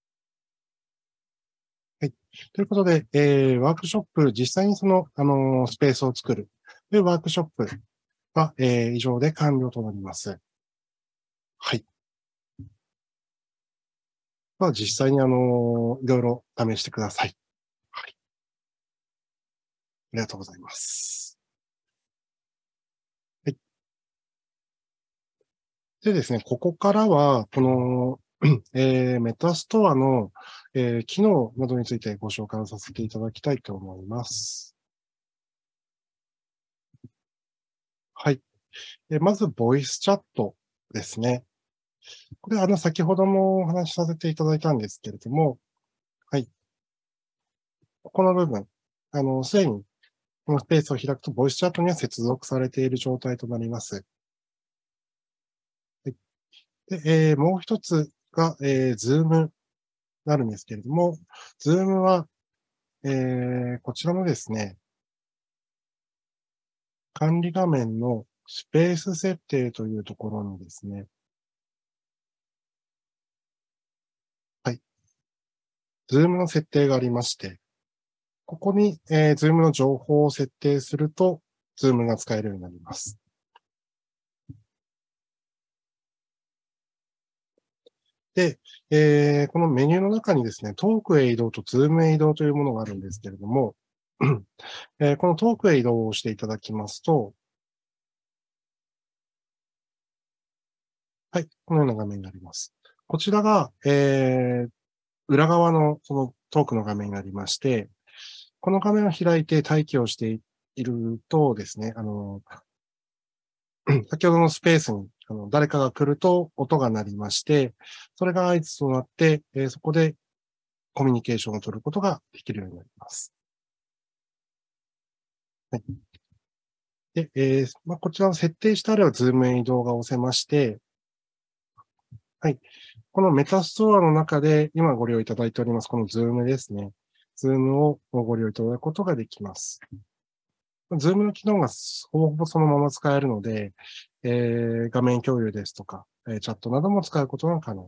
はい。ということで、ワークショップ、実際にその、スペースを作るというワークショップは、以上で完了となります。はい。実際にいろいろ試してください。はい。ありがとうございます。はい。でですね、ここからは、この、メタストアの、機能などについてご紹介をさせていただきたいと思います。はい。まず、ボイスチャットですね。これ、先ほどもお話しさせていただいたんですけれども、はい。この部分、すでにこのスペースを開くと、ボイスチャットには接続されている状態となります。はい。で、もう一つが、ズームになるんですけれども、ズームは、こちらのですね、管理画面のスペース設定というところにですね、はい、ズームの設定がありまして、ここに、ズームの情報を設定すると、ズームが使えるようになります。で、このメニューの中にですね、トークへ移動とズームへ移動というものがあるんですけれども、このトークへ移動をしていただきますと、はい、このような画面になります。こちらが、裏側のそのトークの画面になりまして、この画面を開いて待機をしているとですね、先ほどのスペースに誰かが来ると音が鳴りまして、それが合図となって、そこでコミュニケーションを取ることができるようになります。はい。で、こちらを設定してあれば、ズームへ移動が押せまして、はい。このメタストアの中で、今ご利用いただいております、このズームですね。ズームをご利用いただくことができます。ズームの機能がほぼほぼそのまま使えるので、画面共有ですとか、チャットなども使うことが可能です。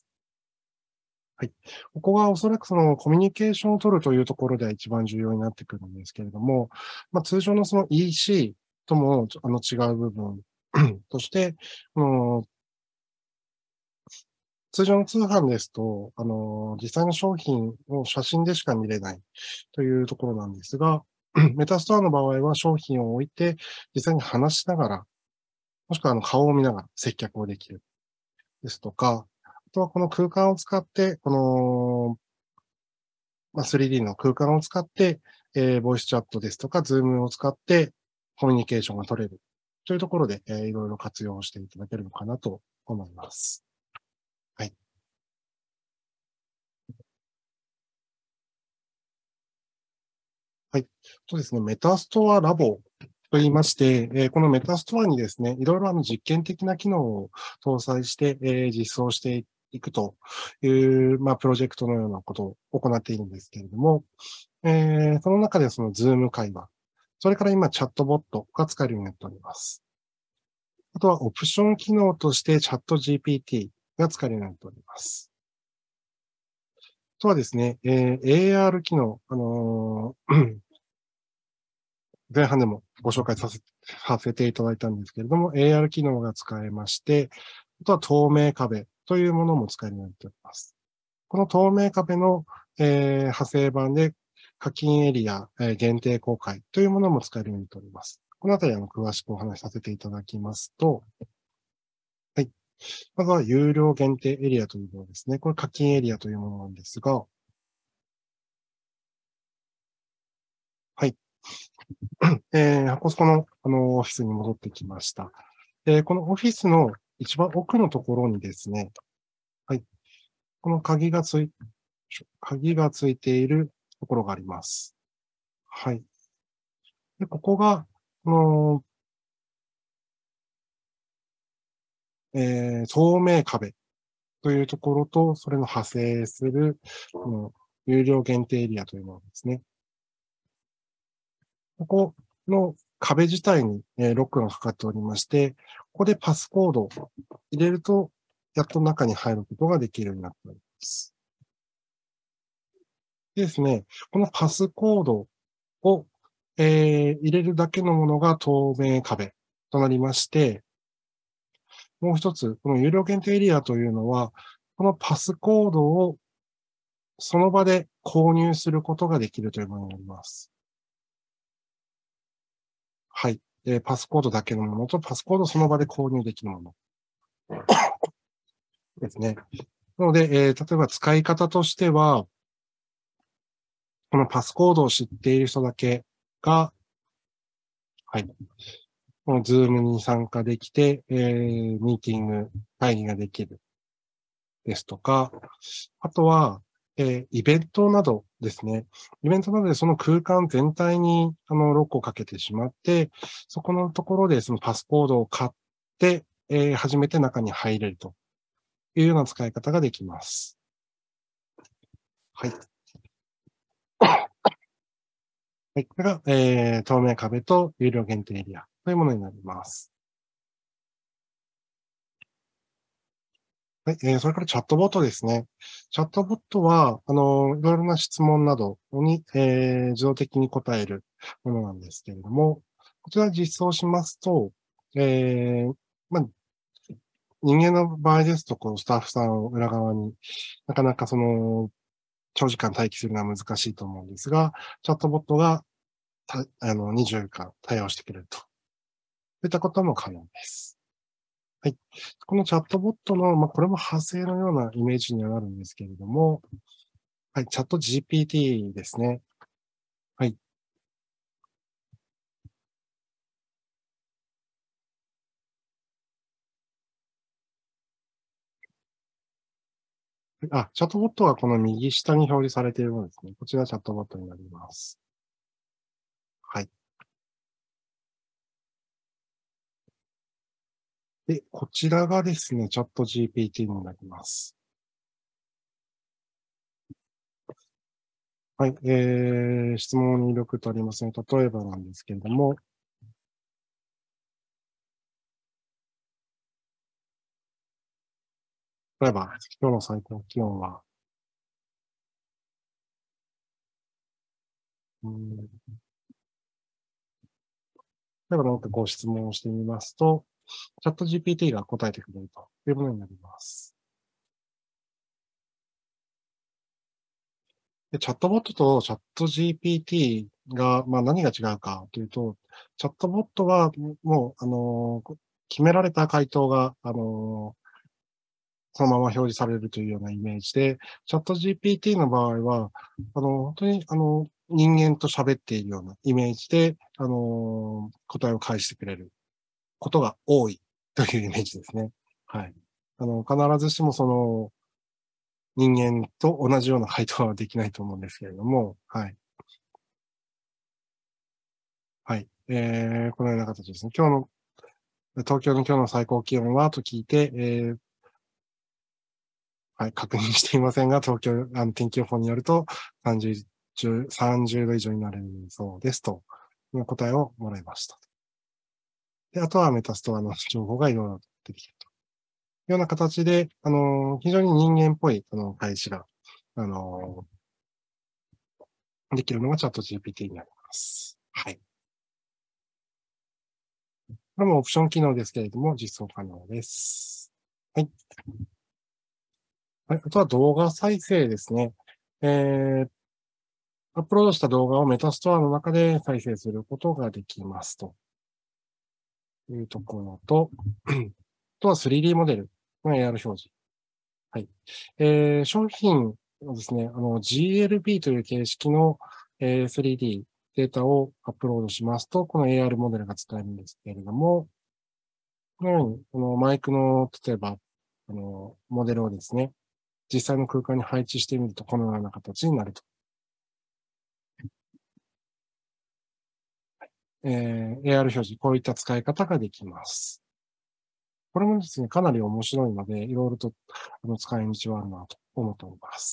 はい。ここはおそらくそのコミュニケーションを取るというところでは一番重要になってくるんですけれども、通常のその EC とも違う部分として、通常の通販ですと、実際の商品を写真でしか見れないというところなんですが、メタストアの場合は商品を置いて、実際に話しながら、もしくは顔を見ながら接客をできるですとか、あとはこの空間を使って、3D の空間を使って、ボイスチャットですとか、ズームを使ってコミュニケーションが取れるというところで、いろいろ活用していただけるのかなと思います。はい。はい。そうですね、メタストアラボと言いまして、このメタストアにですね、いろいろ実験的な機能を搭載して、実装していくという、プロジェクトのようなことを行っているんですけれども、その中でそのズーム会話、それから今チャットボットが使えるようになっております。あとはオプション機能としてチャット GPT が使えるようになっております。あとはですね、AR 機能、前半でもご紹介させていただいたんですけれども、AR 機能が使えまして、あとは透明壁というものも使えるようになっております。この透明壁の、派生版で課金エリア、限定公開というものも使えるようになっております。このあたり詳しくお話しさせていただきますと、はい。まずは有料限定エリアというものですね。これ課金エリアというものなんですが、はい。箱スコの、オフィスに戻ってきました。このオフィスの一番奥のところにですね、はい。この鍵がついているところがあります。はい。で、ここがこの、透明壁というところと、それの派生する、有料限定エリアというものですね。ここの壁自体に、ロックがかかっておりまして、ここでパスコードを入れると、やっと中に入ることができるようになっております。でですね、このパスコードを、入れるだけのものが透明壁となりまして、もう一つ、この有料限定エリアというのは、このパスコードをその場で購入することができるというものになります。はい。パスコードだけのものと、パスコードをその場で購入できるものですね。なので、例えば使い方としては、このパスコードを知っている人だけが、はい。このズームに参加できて、ミーティング、会議ができるですとか、あとは、イベントなどですね。イベントなどでその空間全体に、ロックをかけてしまって、そこのところでそのパスコードを買って、初めて中に入れるというような使い方ができます。はい。はい。これが、透明壁と有料限定エリアというものになります。はい。それからチャットボットですね。チャットボットは、いろいろな質問などに、自動的に答えるものなんですけれども、こちら実装しますと、まあ、人間の場合ですと、このスタッフさんを裏側になかなか長時間待機するのは難しいと思うんですが、チャットボットが24時間対応してくれるといったことも可能です。はい。このチャットボットの、これも派生のようなイメージにはなるんですけれども、はい、チャット GPT ですね。はい。チャットボットはこの右下に表示されているものですね。こちらチャットボットになります。はい。で、こちらがですね、チャット GPT になります。はい。質問を入力とありますね。例えばなんですけれども、例えば、今日の最高気温は、例えばなんかこう質問をしてみますと、チャット GPT が答えてくれるというものになります。で、チャットボットとチャット GPT が、何が違うかというと、チャットボットは、もう、決められた回答が、そのまま表示されるというようなイメージで、チャット GPT の場合は、本当に、人間と喋っているようなイメージで、答えを返してくれることが多いというイメージですね。はい。必ずしも人間と同じような回答はできないと思うんですけれども、はい。はい。このような形ですね。東京の今日の最高気温はと聞いて、はい、確認していませんが、東京、天気予報によると30度以上になるそうですという答えをもらいました。で、あとはメタストアの情報がいろいろ出てきるというような形で、非常に人間っぽい、返しが、あの、できるのがチャット GPT になります。はい。これもオプション機能ですけれども、実装可能です。はい。はい。あとは動画再生ですね。えー、アップロードした動画をメタストアの中で再生することができますというところと、あとは 3D モデルの AR 表示。はい。商品をですね、GLB という形式の、3D データをアップロードしますと、この AR モデルが使えるんですけれども、このように、このマイクの、例えば、モデルをですね、実際の空間に配置してみると、このような形になると。 AR 表示、こういった使い方ができます。これもですね、かなり面白いので、いろいろと使い道はあるなと思っております。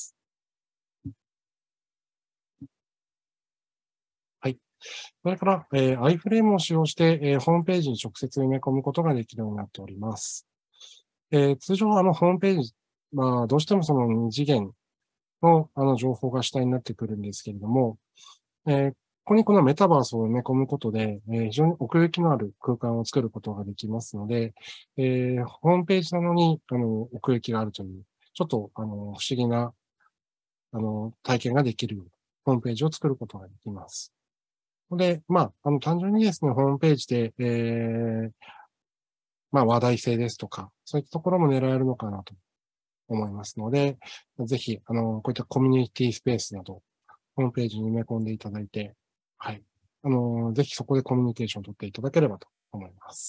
はい。それから、iFrame を使用して、ホームページに直接埋め込むことができるようになっております。通常ホームページは、どうしてもその二次元の情報が主体になってくるんですけれども、ここにこのメタバースを埋め込むことで、非常に奥行きのある空間を作ることができますので、ホームページなのに、奥行きがあるという、ちょっと、不思議な、体験ができるようなホームページを作ることができます。で、単純にですね、ホームページで、話題性ですとか、そういったところも狙えるのかなと思いますので、ぜひ、こういったコミュニティスペースなど、ホームページに埋め込んでいただいて、はい。ぜひそこでコミュニケーションを取っていただければと思います。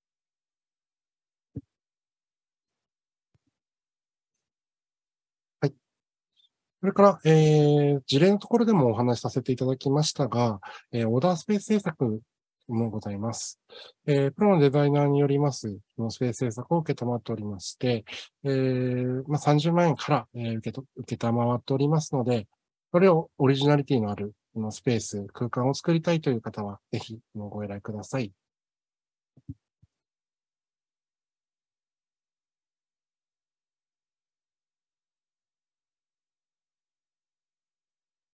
はい。それから、事例のところでもお話しさせていただきましたが、オーダースペース制作もございます。プロのデザイナーによります、このスペース制作を受けたまっておりまして、30万円から、受けたまわっておりますので、それをオリジナリティのあるこのスペース、空間を作りたいという方は、ぜひご依頼ください。